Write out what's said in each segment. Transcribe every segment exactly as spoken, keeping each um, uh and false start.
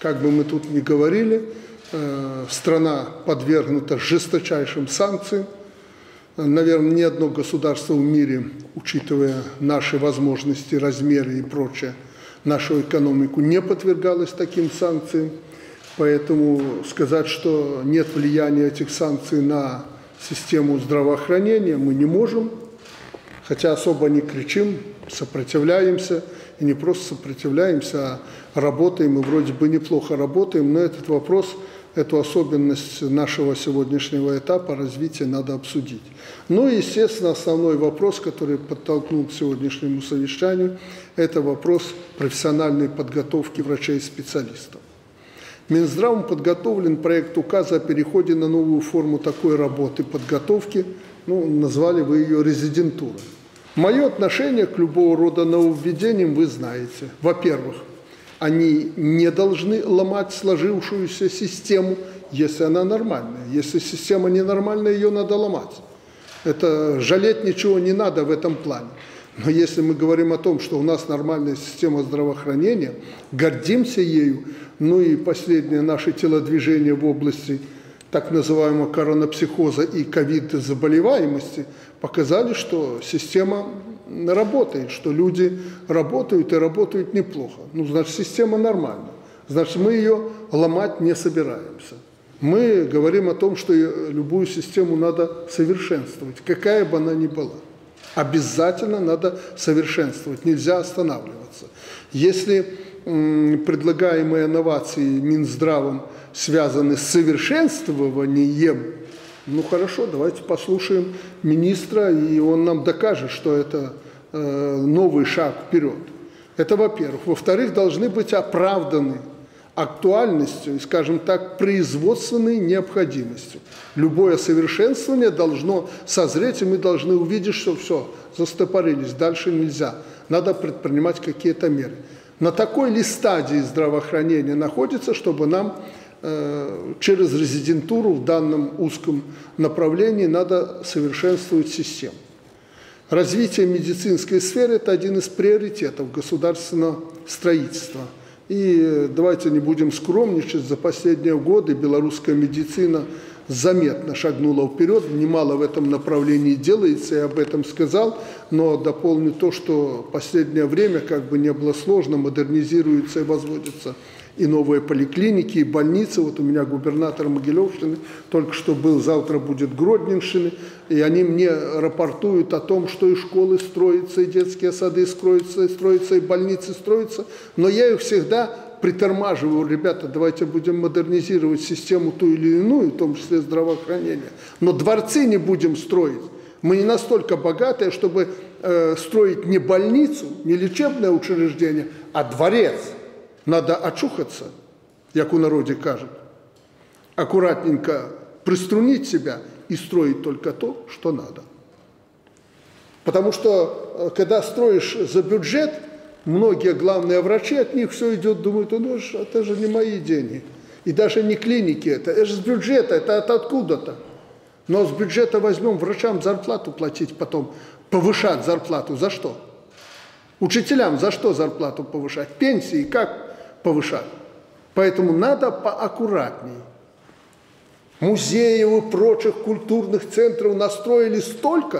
Как бы мы тут ни говорили, страна подвергнута жесточайшим санкциям. Наверное, ни одно государство в мире, учитывая наши возможности, размеры и прочее, нашу экономику, не подвергалось таким санкциям. Поэтому сказать, что нет влияния этих санкций на систему здравоохранения, мы не можем. Хотя особо не кричим, сопротивляемся. И не просто сопротивляемся, а работаем, и вроде бы неплохо работаем. Но этот вопрос, эту особенность нашего сегодняшнего этапа развития надо обсудить. Ну и, естественно, основной вопрос, который подтолкнул к сегодняшнему совещанию, это вопрос профессиональной подготовки врачей-специалистов. Минздравом подготовлен проект указа о переходе на новую форму такой работы, подготовки, ну, назвали вы ее резидентурой. Мое отношение к любого рода нововведениям вы знаете. Во-первых, они не должны ломать сложившуюся систему, если она нормальная. Если система ненормальная, ее надо ломать. Это жалеть ничего не надо в этом плане. Но если мы говорим о том, что у нас нормальная система здравоохранения, гордимся ею, ну и последнее наше телодвижение в области так называемого коронапсихоза и ковид-заболеваемости показали, что система работает, что люди работают и работают неплохо. Ну, значит, система нормальная. Значит, мы ее ломать не собираемся. Мы говорим о том, что любую систему надо совершенствовать, какая бы она ни была. Обязательно надо совершенствовать, нельзя останавливаться. Если м, предлагаемые инновации Минздравом связаны с совершенствованием, ну хорошо, давайте послушаем министра, и он нам докажет, что это э, новый шаг вперед. Это во-первых. Во-вторых, должны быть оправданы актуальностью и, скажем так, производственной необходимостью. Любое совершенствование должно созреть, и мы должны увидеть, что все, застопорились, дальше нельзя. Надо предпринимать какие-то меры. На такой ли стадии здравоохранения находится, чтобы нам э, через резидентуру в данном узком направлении надо совершенствовать систему. Развитие медицинской сферы – это один из приоритетов государственного строительства. И давайте не будем скромничать, за последние годы белорусская медицина заметно шагнула вперед, немало в этом направлении делается, я об этом сказал, но дополню то, что в последнее время, как бы не было сложно, модернизируются и возводятся и новые поликлиники, и больницы. Вот у меня губернатор Могилевщины только что был, завтра будет Гродненщины, и они мне рапортуют о том, что и школы строятся, и детские сады строятся, и строятся, и больницы строятся, но я их всегда притормаживаю: ребята, давайте будем модернизировать систему ту или иную, в том числе здравоохранения, но дворцы не будем строить. Мы не настолько богатые, чтобы э, строить не больницу, не лечебное учреждение, а дворец. Надо очухаться, як у народе кажут, аккуратненько приструнить себя и строить только то, что надо. Потому что, когда строишь за бюджет, многие главные врачи, от них все идет, думают: ну, это же не мои деньги. И даже не клиники это, это же с бюджета, это откуда-то. Но с бюджета возьмем врачам зарплату платить потом, повышать зарплату. За что? Учителям за что зарплату повышать? Пенсии как повышать? Поэтому надо поаккуратней. Музеев и прочих культурных центров настроили столько,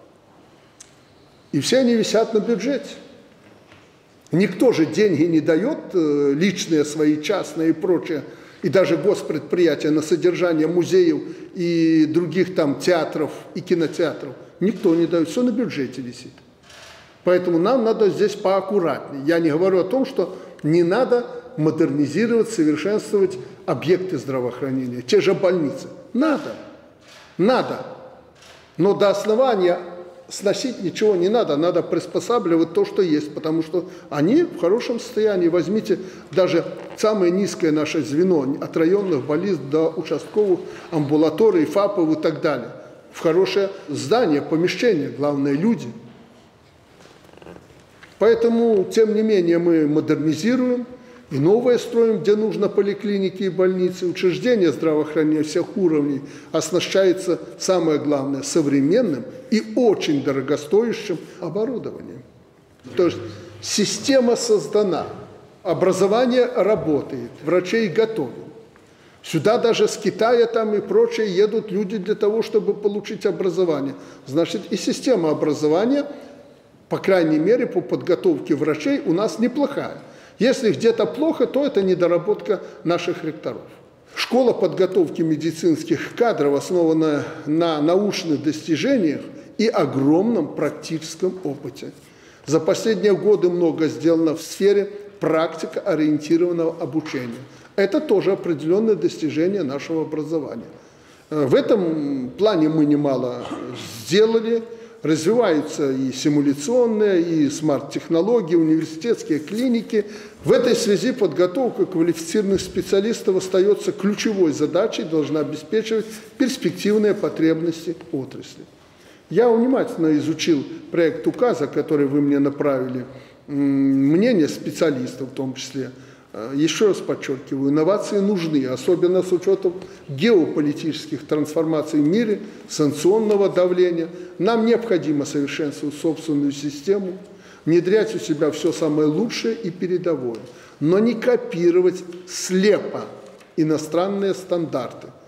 и все они висят на бюджете. Никто же деньги не дает, личные свои, частные и прочее, и даже госпредприятия на содержание музеев и других там театров и кинотеатров. Никто не дает, все на бюджете висит. Поэтому нам надо здесь поаккуратнее. Я не говорю о том, что не надо модернизировать, совершенствовать объекты здравоохранения, те же больницы. Надо, надо. Но до основания сносить ничего не надо, надо приспосабливать то, что есть, потому что они в хорошем состоянии. Возьмите даже самое низкое наше звено, от районных больниц до участковых амбулаторий, ФАПов и так далее. В хорошее здание, помещение, главное люди. Поэтому, тем не менее, мы модернизируем и новое строим, где нужно поликлиники и больницы, учреждения здравоохранения всех уровней, оснащается, самое главное, современным и очень дорогостоящим оборудованием. То есть система создана, Образование работает, врачей готовят. Сюда даже с Китая там и прочее едут люди для того, чтобы получить образование. Значит, и система образования, по крайней мере, по подготовке врачей у нас неплохая. Если где-то плохо, то это недоработка наших ректоров. Школа подготовки медицинских кадров основана на научных достижениях и огромном практическом опыте. За последние годы много сделано в сфере практикоориентированного обучения. Это тоже определенное достижение нашего образования. В этом плане мы немало сделали. Развиваются и симуляционные, и смарт-технологии, университетские клиники. В этой связи подготовка квалифицированных специалистов остается ключевой задачей, должна обеспечивать перспективные потребности отрасли. Я внимательно изучил проект указа, который вы мне направили, мнение специалистов в том числе. Еще раз подчеркиваю, инновации нужны, особенно с учетом геополитических трансформаций в мире, санкционного давления. Нам необходимо совершенствовать собственную систему, внедрять у себя все самое лучшее и передовое, но не копировать слепо иностранные стандарты.